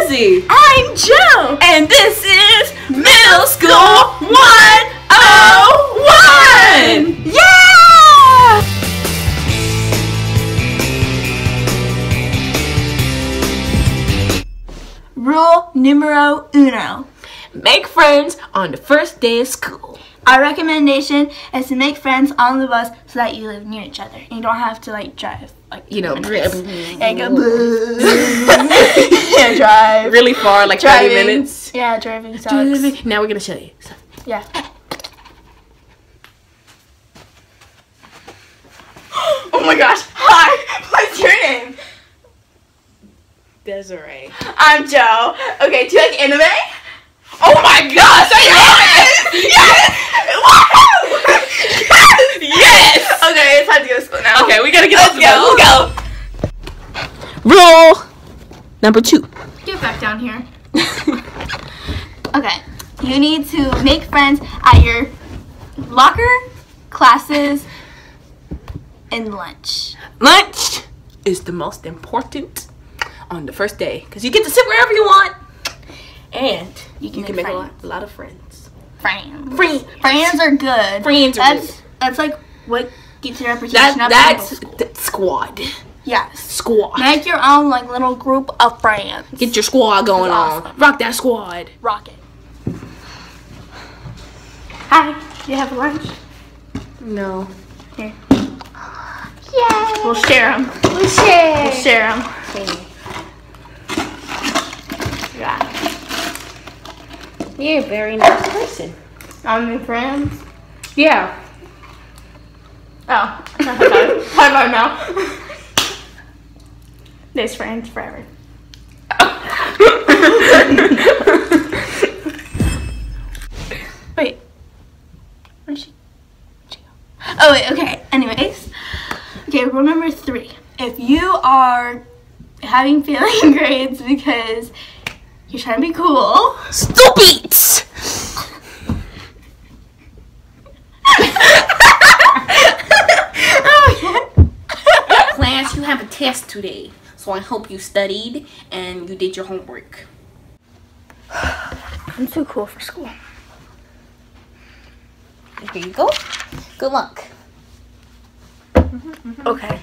Lizzie. I'm Joe. And this is Middle School 101. Yeah! Rule numero uno. Make friends on the first day of school. Our recommendation is to make friends on the bus so that you live near each other and you don't have to like drive like You know, and go yeah, drive really far, like driving. 30 minutes. Yeah, driving sucks. Now we're gonna show you. Yeah. Oh my gosh! Hi. What's your name? Desiree. I'm Joe. Okay, do you like anime? Oh my gosh! Are you Yes! Yes! Yes! Okay, it's time to go to school now. Okay, we gotta get Let's off the go. bus. Let's go. Rule number 2. Get back down here. Okay, you need to make friends at your locker, classes, and lunch. Lunch is the most important on the first day because you get to sit wherever you want and you can make a lot of friends. Friends. Friends are good. Friends are good. That's like what gets your reputation up. That's squad. Yes. Squad. Make your own like little group of friends. Get your squad going That's on. Rock that squad. Rock it. Hi. Do you have lunch? No. Here. Yay! We'll share them. We share. We'll share them. Yeah. You're a very nice person. I'm your friends. Yeah. Oh. High five now. There's friends forever. Wait. Where'd she go? Oh, wait, okay. Anyways. Okay, rule number 3. If you are having failing grades because you're trying to be cool. Stupid! Class, you have a test today. So I hope you studied and you did your homework. I'm too cool for school. Here you go. Good luck. Okay.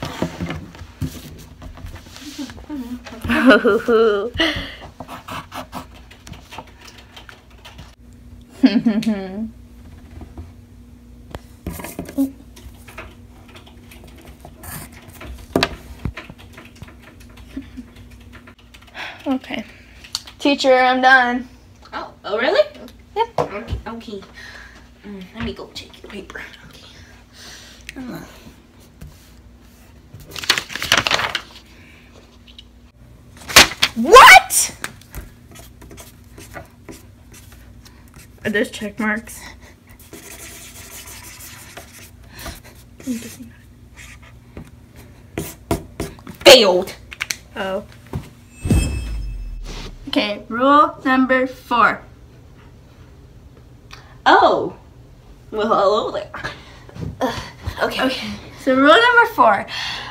Okay. Teacher, I'm done. Oh really? Yep. Okay. Let me go check your paper. Okay. What? Are those check marks? Failed. Oh. Okay, rule number 4. Oh. Well, hello there. Okay. So rule number 4.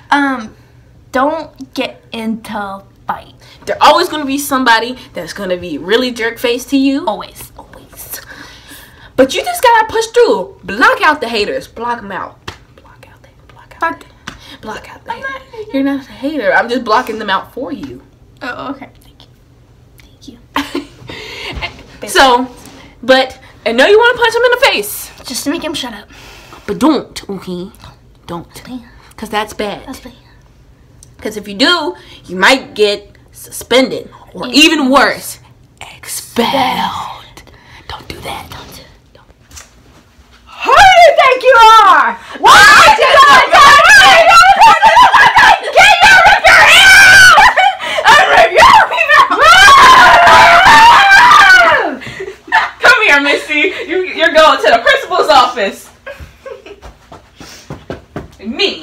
Don't get into fight. There's always going to be somebody that's going to be really jerk-faced to you. Always. But you just got to push through. Block out the haters. Block them out. Block out the haters. You're not a hater. I'm just blocking them out for you. Oh, okay. Thank you. So, but I know you want to punch him in the face. Just to make him shut up. But don't, okay? Don't. Because that's bad. That's bad. Because if you do, you might get suspended. Or even worse, expelled. Don't do that. Don't. Who do you think you are? Why did you get out of your hand? Come here, Missy. You're going to the principal's office. Me.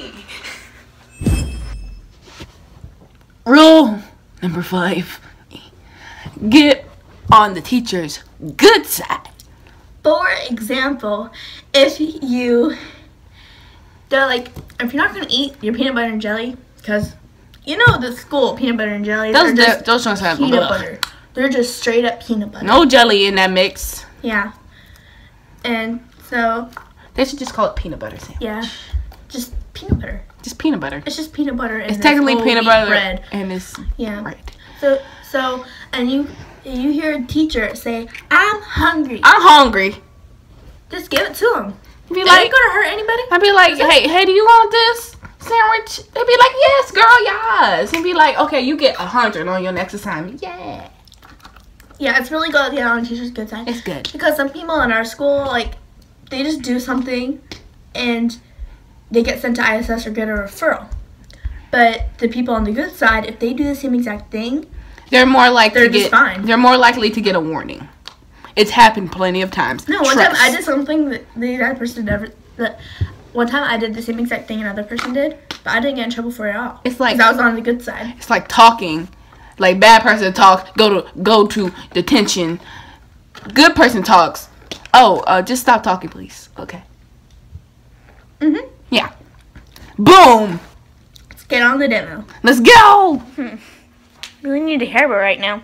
Rule number 5. Get on the teacher's good side. For example, if you're like, if you're not gonna eat your peanut butter and jelly, because you know the school peanut butter and jelly, Those don't sound peanut butter. They're just straight up peanut butter. No jelly in that mix. Yeah. And so They should just call it peanut butter sandwich. yeah, just peanut butter. Just peanut butter. It's just peanut butter. And It's technically whole peanut wheat butter bread. and it's Yeah. right. So and you hear a teacher say, "I'm hungry." I'm hungry. Just give it to them. Be It like, ain't gonna hurt anybody. I'd be like, hey, do you want this sandwich? They'd be like, yes, girl, yes. And be like, okay, you get 100 on your next assignment. Yeah. Yeah, it's really good to get on a teacher's good side. It's good. Because some people in our school, like, they just do something and they get sent to ISS or get a referral. But the people on the good side, if they do the same exact thing, They're more likely they're to just get fine. They're more likely to get a warning. It's happened plenty of times. No, one time Trust. I did something that the exact person never. One time I did the same exact thing another person did, but I didn't get in trouble for it at all. It's like 'Cause I was on the good side. It's like talking. Like bad person talks, go to detention. Good person talks. Oh, just stop talking, please. Okay. Mhm. Yeah. Boom. Let's get on the demo. Let's go. We need a hair bow right now.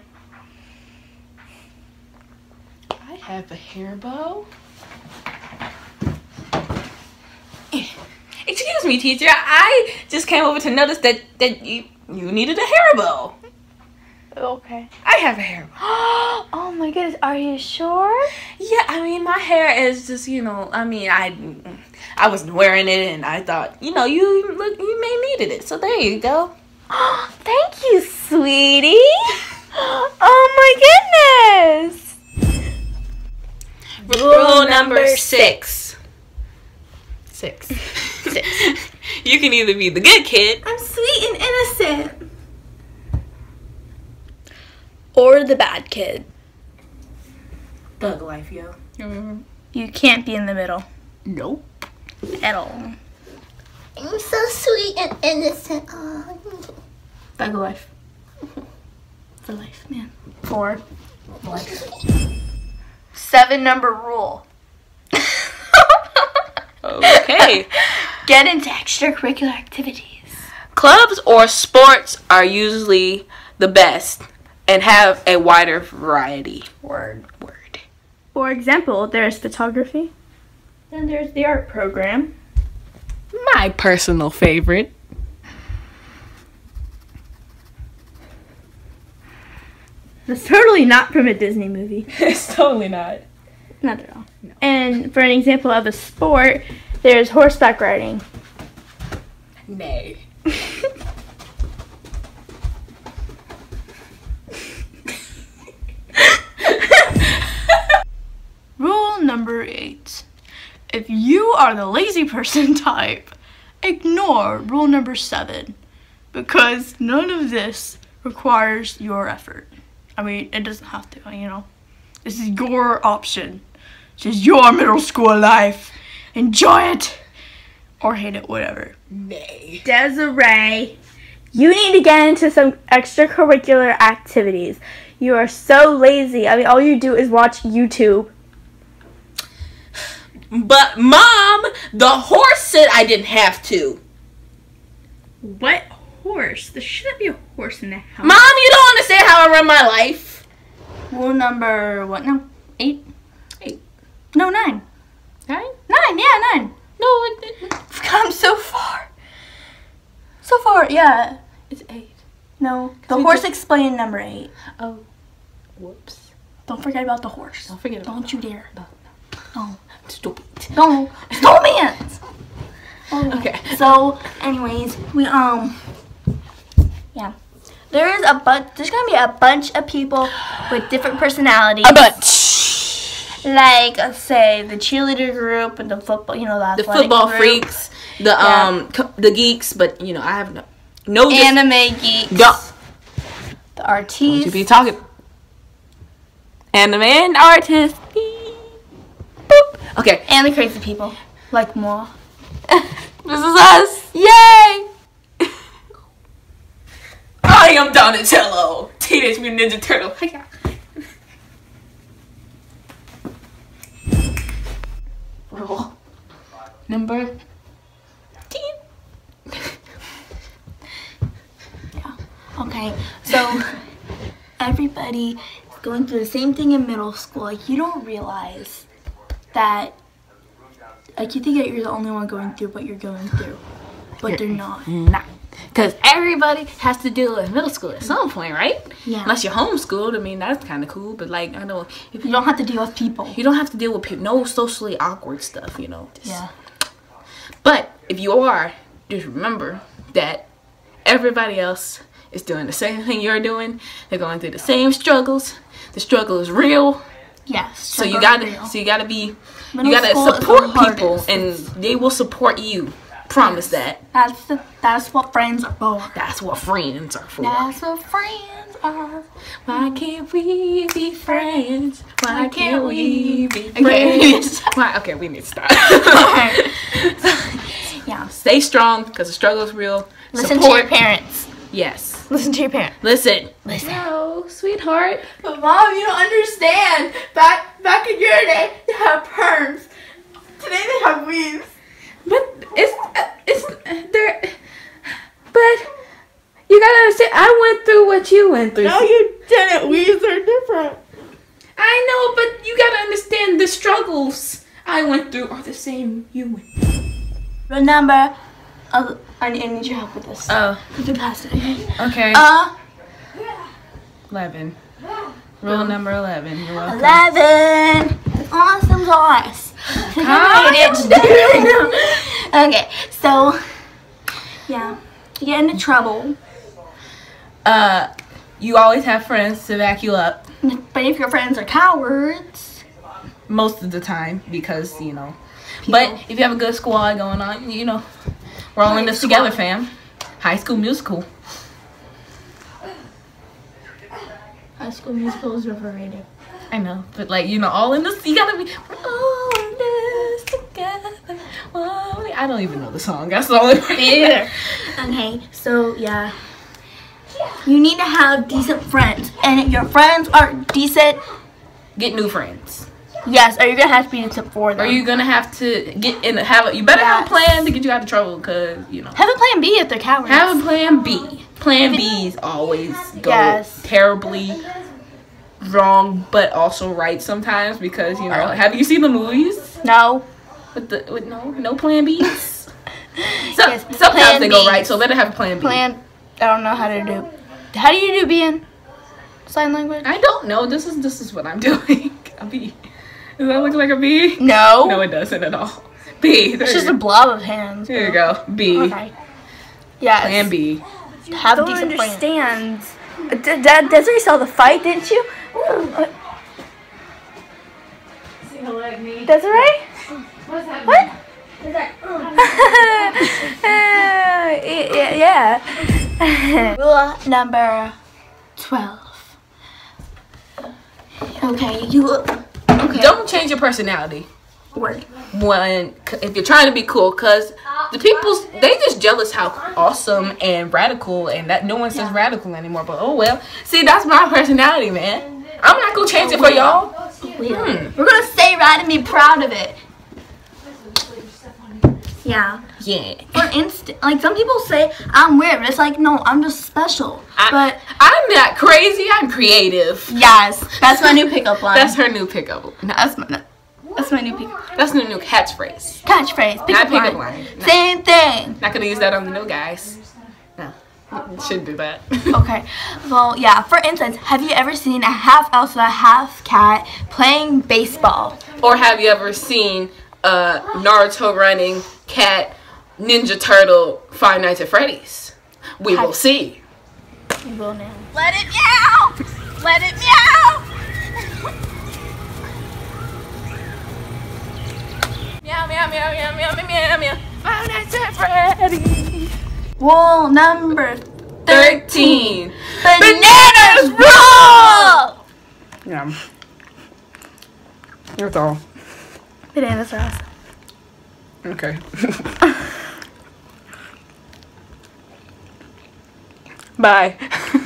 I have a hair bow. Excuse me, teacher. I just came over to notice that you needed a hair bow. Okay. I have a hair bow. Oh my goodness, are you sure? Yeah, I mean, my hair is just, I mean, I wasn't wearing it, and I thought, you may needed it. So there you go. Thank you, sweetie. Oh my goodness. Rule number 6. 6. You can either be the good kid I'm sweet and innocent. Or the bad kid. Thug life, yo. You can't be in the middle Nope. at all. I'm so sweet and innocent. Oh. Thug life. For life, man. 4. 7 number rule. Okay. Get into extracurricular activities. Clubs or sports are usually the best and have a wider variety. Word. For example, there's photography. Then there's the art program. My personal favorite. That's totally not from a Disney movie. It's totally not. Not at all. No. And for an example of a sport, there's horseback riding. Nay. Rule number 8. If you are the lazy person type, ignore rule number 7. Because none of this requires your effort. I mean, it doesn't have to, This is your option. This is your middle school life. Enjoy it. Or hate it, whatever. Nay. Desiree, you need to get into some extracurricular activities. You are so lazy. I mean, all you do is watch YouTube. But Mom, the horse said I didn't have to. What horse? There shouldn't be a horse in the house. Mom, you don't understand how I run my life. Rule number, what now? 8? 8. No, 9. 9? 9, yeah, 9. No, it didn't. We've come so far. So far, yeah. It's 8. No, the we horse just- explained number 8. Oh. Whoops. Don't forget about the horse. Don't forget about Don't you dare. No. Stupid. No. Stop it. Okay. So, anyways, yeah. There's gonna be a bunch of people with different personalities. A bunch. Like, say, the cheerleader group and the football, the The athletic football group. freaks, the geeks, but I have no Anime geeks. Don't The you artists. be talking. Anime and artist. Boop. Okay. And the crazy people. Like moi. This is us. Yay! I am Donatello, Teenage Mutant Ninja Turtle. Rule number 10. Okay, so everybody going through the same thing in middle school, like, you don't realize that, like, you think that you're the only one going through what you're going through, but they're not. Nah. Because everybody has to deal with middle school at some point, right? Yeah. Unless you're homeschooled. I mean, that's kind of cool. But, like, I know. You don't have to deal with people. You don't have to deal with people. No socially awkward stuff, you know. Yeah. But if you are, just remember that everybody else is doing the same thing you're doing. They're going through the same struggles. The struggle is real. Yes. So you gotta be, Middle you gotta school is the support people, hardest. and they will support you. Promise that. That's what friends are for. That's what friends are for. That's what friends are. Why can't we be friends? Why can't we be Okay. friends? Why? Okay, we need to stop. Yeah. Stay strong, because the struggle is real. Listen Support. to your parents. Yes. Listen to your parents. Listen. Listen. No, sweetheart. But Mom, you don't understand. Back in your day, they had perms. Today they have weaves. But it's there. But you gotta understand. I went through what you went through. No, you didn't. Weaves are different. I know, but you gotta understand the struggles I went through are the same you went through. Remember, I need your help with this. Oh. You can pass it. Okay. 11. Rule number 11. You're welcome. 11. Awesome sauce. Okay, so yeah, you get into trouble. You always have friends to back you up. But if your friends are cowards, Most of the time, because, you know. But if you have a good squad going on, you know, we're all in this together, fam. High School Musical. High School Musical is overrated. I know, but, like, you know, all in this, you gotta be all in this together. I don't even know the song. That's the only part. Either. Okay, so yeah, you need to have decent friends, and if your friends aren't decent, Get new friends. yes, or you're gonna have to be decent for them. Or you're gonna have to get in. You better have a plan to get you out of trouble, cause you know. Have a plan B if they're cowards. Have a plan B. Plan B's always go terribly wrong, but also right sometimes, because you know. Have you seen the movies No. with no plan B's? Yes, Sometimes plan they go Bs. right, so better have a plan B. I don't know how to do. How do you do B in sign language? I don't know. This is what I'm doing. A B. Does that look like a B? No. No, it doesn't at all. B. It's just a blob of hands. Here you go. B. Okay. Yeah. Plan B. Have don't decent understand. Desiree saw the fight, didn't you? Desiree? What? Yeah. Rule number 12. Okay, okay. Don't change your personality Word. if you're trying to be cool, because the people's they just jealous how awesome and radical, and that no one says radical anymore. But oh well. See, that's my personality, man. I'm not gonna change it for y'all. We're gonna stay right and be proud of it. Yeah. Yeah. For instance, like some people say I'm weird, but it's like no, I'm just special. But I'm not crazy. I'm creative. yes, that's my new pickup line. That's her new pickup. No, That's my new pickup that's the new catchphrase. catchphrase. Pickup Not pickup line. line. No. Same thing. Not gonna use that on the new guys. No, shouldn't do that. Okay. Well, yeah. For instance, have you ever seen a half elf and a half cat playing baseball? Or have you ever seen Naruto running, Cat, Ninja Turtle, Five Nights at Freddy's? We will see. You will now. Let it meow! Let it meow! Meow, meow, meow, meow, meow, meow, meow, meow. Five Nights at Freddy's. Rule number 13. Bananas rule. Yeah. That's all. Bananas are awesome. Okay. Bye.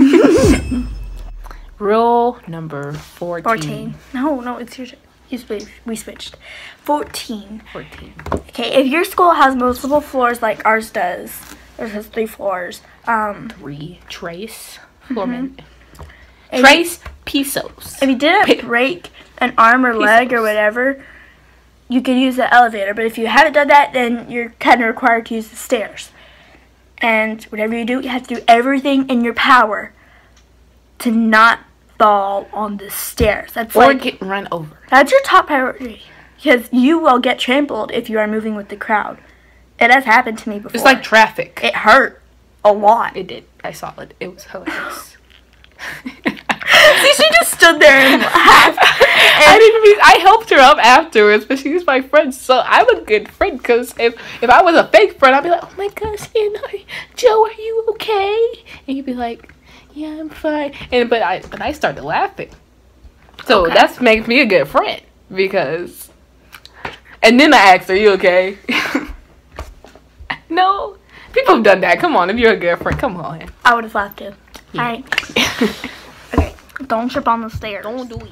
Rule number 14. 14. No, it's your turn. We switched. 14. 14. Okay, if your school has multiple floors like ours does, ours has 3 floors. 3. Trace. Floorman. And Trace, pesos. If you didn't break an arm or leg or whatever, you could use the elevator. But if you haven't done that, then you're kind of required to use the stairs. And whatever you do, you have to do everything in your power to not fall on the stairs. That's Or like get run over. that's your top priority, because you will get trampled if you are moving with the crowd. It has happened to me before. It's like traffic. It hurt a lot. It did. I saw it. It was hilarious. See, she just stood there and laughed. I helped her up afterwards, but she was my friend, so I'm a good friend. Because if I was a fake friend, I'd be like, "Oh my gosh, Joe, are you okay?" And you'd be like, "Yeah, I'm fine." But I started laughing, so Okay. that makes me a good friend because. And then I asked, "Are you okay?" No, people have done that. Come on, if you're a good friend, come on. I would have laughed too. Alright. Okay. Don't trip on the stairs. Don't do it.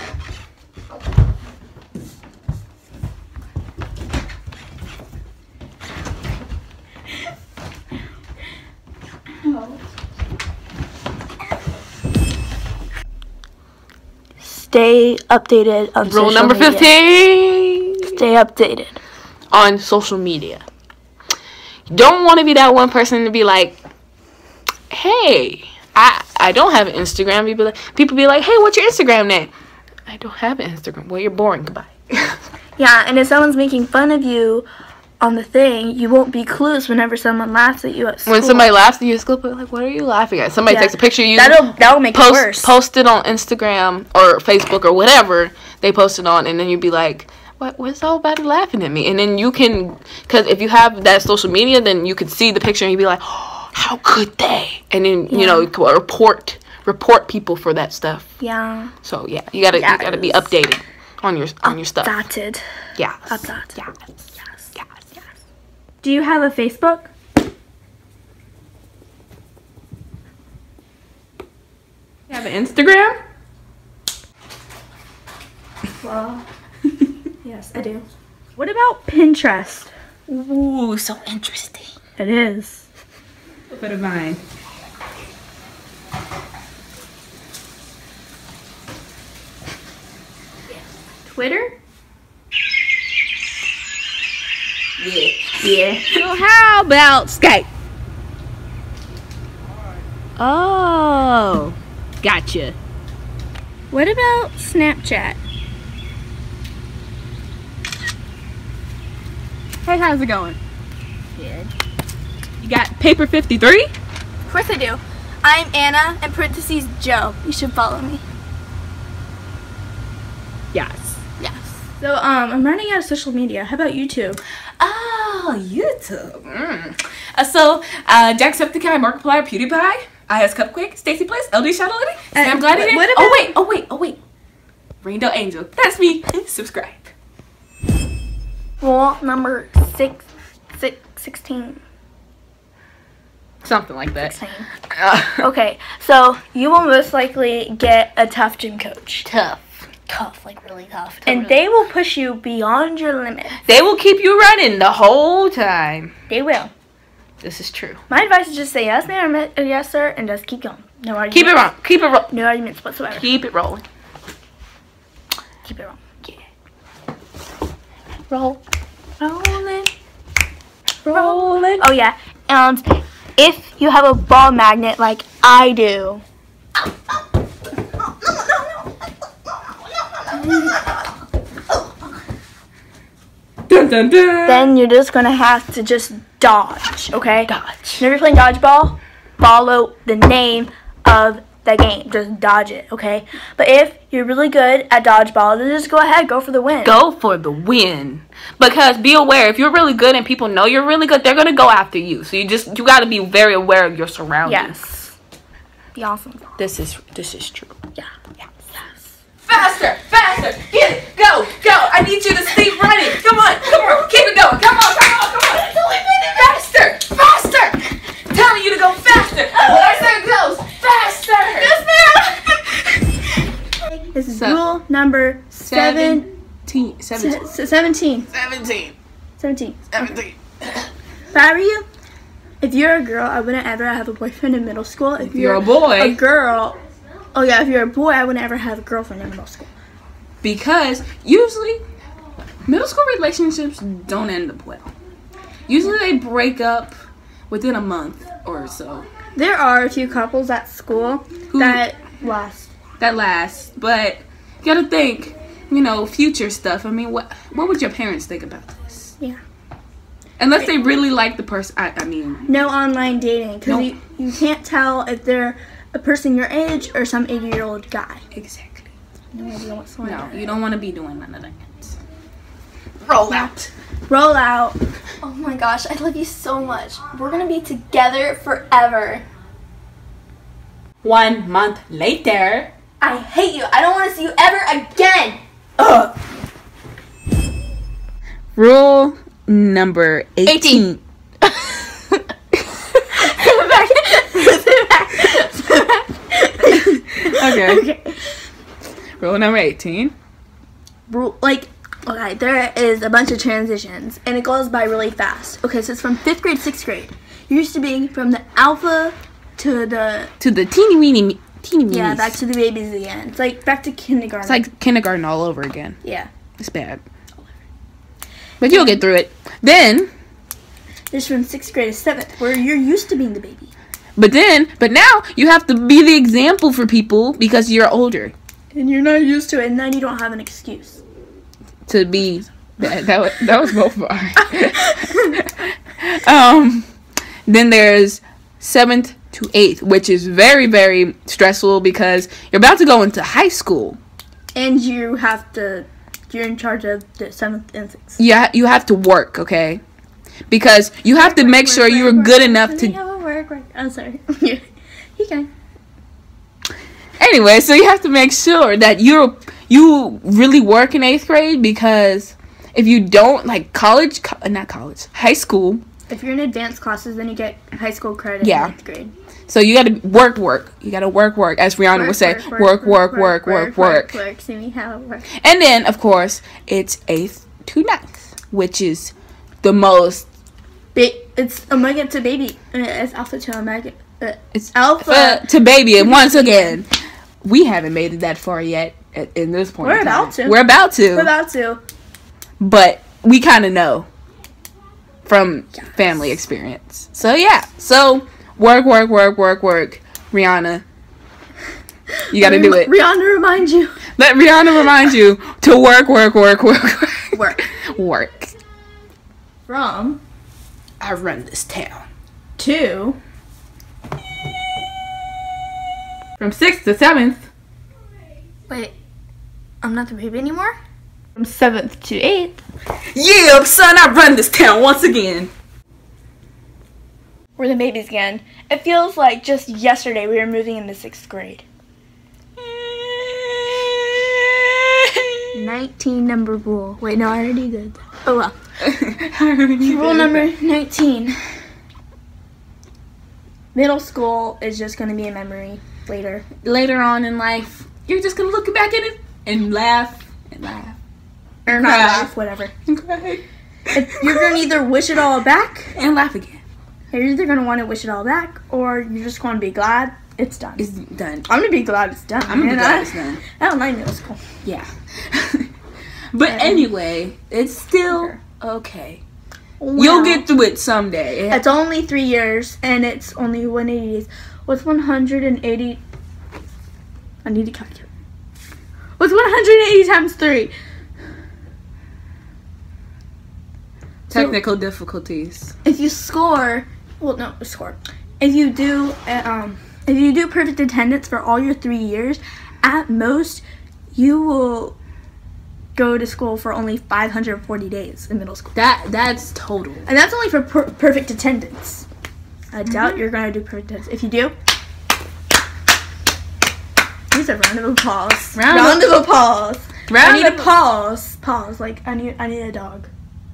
Stay updated on Rule social number media. 15. Stay updated. On social media. You don't want to be that one person to be like, hey, I don't have an Instagram. People be like, hey, what's your Instagram name? I don't have an Instagram. Well, you're boring. Goodbye. Yeah, and if someone's making fun of you on the thing, you won't be clueless whenever someone laughs at you at school. When somebody laughs at you at school, people are like, what are you laughing at? Somebody Yeah. takes a picture of you. That'll make it worse. Post it on Instagram or Facebook or whatever they post it on, and then you'd be like, what's all about laughing at me? And then you can, because if you have that social media, then you can see the picture and you'd be like, oh, how could they? And then you know, report people for that stuff. Yeah. So yeah, you gotta be updated on your stuff. Updated. Yeah. Updated. Yeah. Yes. Yeah. Yes. Do you have a Facebook? You have an Instagram? Well, yes, I do. What about Pinterest? Ooh, so interesting. It is. A bit of mine. Twitter? Yeah. Yeah. So how about Skype? Oh, gotcha. What about Snapchat? Hey, how's it going? Good. You got paper 53? Of course I do. I'm Anna, in parentheses, Joe. You should follow me. Yes. Yes. So, I'm running out of social media. How about YouTube? Oh, YouTube. Jacksepticeye, Markiplier, PewDiePie, IS Cupquake, Stacy Place, LD Shadowlady, Sam Gladiator. what Oh wait. Rainbow Angel. That's me. Subscribe. Rule number 16. Something like that. 16. Okay, so you will most likely get a tough gym coach. Tough. Tough, like really tough. And they will push you beyond your limit. They will keep you running the whole time. They will. This is true. My advice is just say yes, ma'am, or yes, sir, and just keep going. No arguments. Keep it wrong. Keep it rolling. No arguments whatsoever. Keep it rolling. Keep it wrong. Roll. Rolling. Rolling. Oh, yeah. And if you have a ball magnet like I do, Dun, dun, dun. then you're just going to have to just dodge, okay? Dodge. Whenever you're playing dodgeball, follow the name of the game. Just dodge it, okay? But if you're really good at dodgeball, then just go ahead, go for the win. Go for the win. Because be aware, if you're really good and people know you're really good, they're gonna go after you. So you got to be very aware of your surroundings. Yes. Be awesome. This is true. Yeah. Yes. Faster, get it, go. I need you to stay running. Come on, keep it going. Come on. Faster. I'm telling you to go faster. When I say goes faster. Yes, ma'am. This is So- rule number 17. 17. 17. If I were you, if you're a girl, I wouldn't ever have a boyfriend in middle school. If You're a boy. a girl, Oh yeah, if you're a boy, I would never have a girlfriend in middle school. Because usually middle school relationships don't end up well. Usually they break up within a month or so. There are a few couples at school that last. But you gotta think, you know, future stuff. I mean, what would your parents think about this? Yeah. Unless they really like the person. I mean, no online dating, because Nope. you can't tell if they're a person your age or some 80-year-old guy. exactly. No idea what's going No, on. you don't want to be doing none of that. Roll out. Roll out. Oh my gosh, I love you so much. We're gonna be together forever. 1 month later. I hate you. I don't want to see you ever again. Ugh. Rule number 18. Okay. Rule number 18. Okay, there is a bunch of transitions, and it goes by really fast. Okay, so it's from 5th grade to 6th grade. You're used to being from the alpha to the teeny weeny. yeah, back to the babies again. It's like back to kindergarten. It's like kindergarten all over again. yeah. It's bad. But you'll get through it. Then, There's from 6th grade to 7th, where you're used to being the baby. but now you have to be the example for people because you're older. And you're not used to it, and then you don't have an excuse. To be that was both far. Then there's 7th to 8th, which is very, very stressful because you're about to go into high school. And you're in charge of the 7th and 6th. Yeah, you have to work, okay? Because you have to make sure you're good enough to. Work. I'm sorry. You can. Anyway, so you have to make sure that you really work in 8th grade, because if you don't, like high school. If you're in advanced classes, then you get high school credit Yeah. in 8th grade. So you got to work. You got to work. As Rihanna would say, work. See me how it works. And then, of course, it's 8th to 9th, which is the most. It's omega to baby. It's alpha to omega. It's alpha to baby. And once again, we haven't made it that far yet in this point. We're in time. about to. We're about to. But we kind of know from family experience. So, yeah. So, work. Rihanna, you got to do it. Rihanna remind you. Let Rihanna remind you to work. Work. From I run this town. to From 6th to 7th. Wait, I'm not the baby anymore? from 7th to 8th. Yeah, son, I run this town once again. We're the babies again. It feels like just yesterday we were moving into 6th grade. 19 number rule. Wait, no, I already did. Oh well. Rule number 19. Middle school is just going to be a memory later. Later on in life, you're just going to look back at it and laugh. Or not laugh, whatever. And cry. You're going to either wish it all back, And laugh again. you're either going to want to wish it all back, or you're just going to be glad it's done. It's done. I'm going to be glad it's done. I'm going to be man. glad it's done. I don't like middle school. Yeah. But anyway, it's still okay. You'll get through it someday. It's only 3 years, and it's only 180 days. What's 180? I need to calculate. What's 180 times 3? Technical difficulties. If you score, If you do, perfect attendance for all your 3 years, at most, you will go to school for only 540 days in middle school. That's total. And that's only for perfect attendance. I doubt you're going to do perfect attendance. If you do, here's a round of applause. Round of applause. I need a pause. Pause. Like, I need a dog.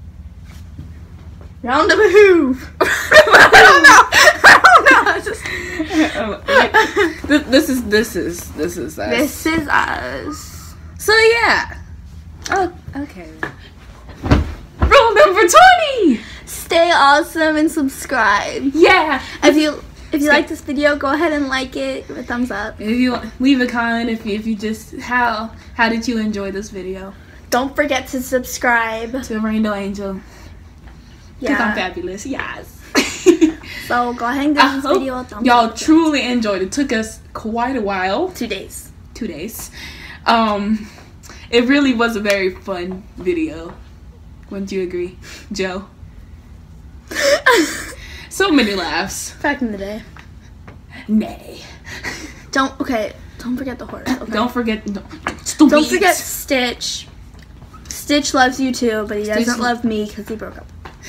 Round of a hoof. I don't know. This is us. This is us. So yeah. Oh, okay. Rule number 20. Stay awesome and subscribe. Yeah. If you If you like this video, go ahead and like it. Give it a thumbs up. If you leave a comment, if you just how did you enjoy this video? Don't forget to subscribe. To Rainbow Angel. Because I'm Yeah. fabulous. Yes. So go ahead and give this video a thumbs y'all up. truly enjoyed it. Took us quite a while. 2 days. 2 days. It really was a very fun video. Wouldn't you agree, Joe? So many laughs. Back in the day. Nay. Don't forget the horse. Okay? Don't forget. Stupid. Don't forget Stitch. Stitch loves you too, but he doesn't Stitch- love me because he broke up.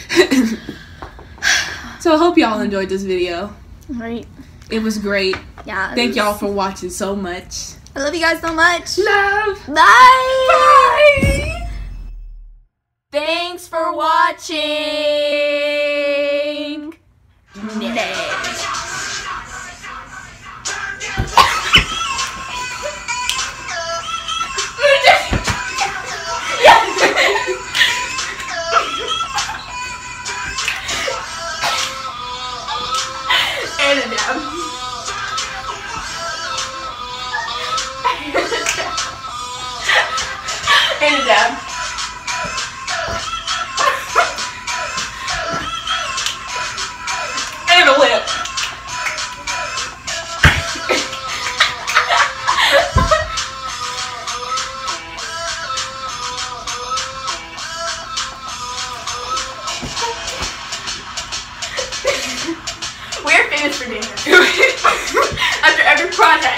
So I hope y'all enjoyed this video. Right? It was great. Yeah. Thank y'all for watching so much. I love you guys so much. Love. Bye. Bye. Thanks for watching. And a dab. And a dab. And a lip. We're famous for doing this. After every project.